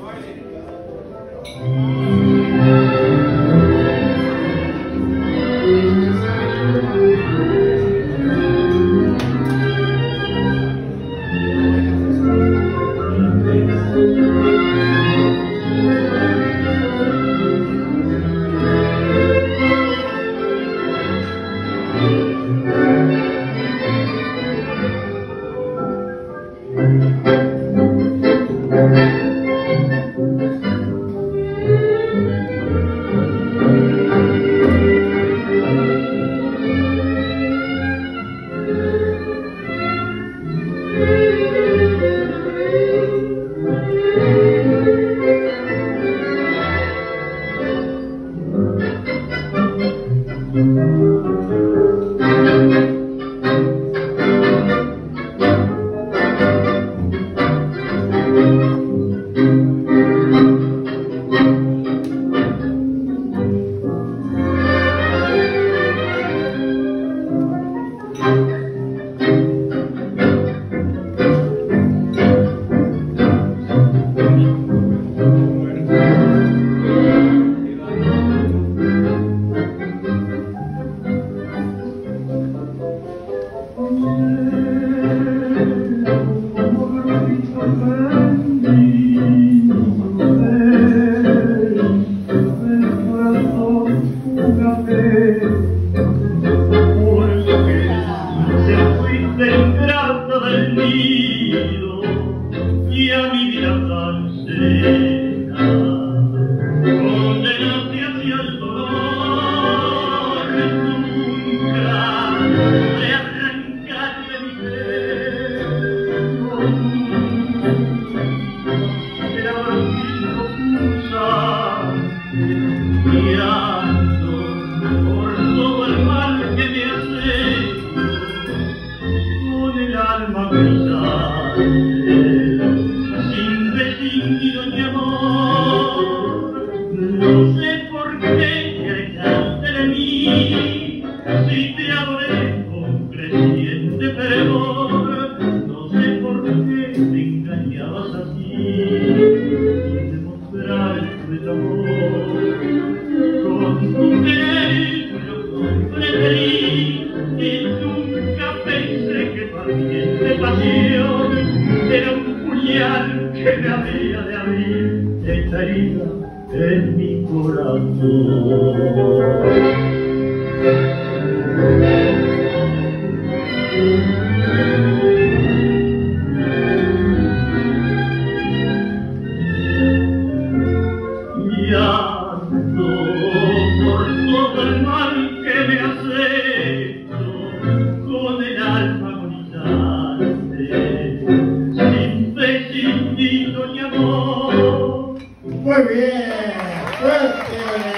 Y a mi vida tan serena, condenaste hacia el dolor, nunca me arrancaste mi pecho, era bronquito pulsante, guiando por todo el mal que me has hecho, con el alma brillante. Mi amor, no sé por qué te alejaste de mí, si te adoré con creciente fervor, no sé por qué me engañabas así, sin demostrar tu amor, con tu querer yo comprendí, y nunca pensé que tu ardiente pasión era un puñal que me había de abrir esta herida en mi corazón. Llanto por todo el mal que me has hecho, con el alma agonizante, sin fe, sin ti, ni amor. Muy bien, fuerte.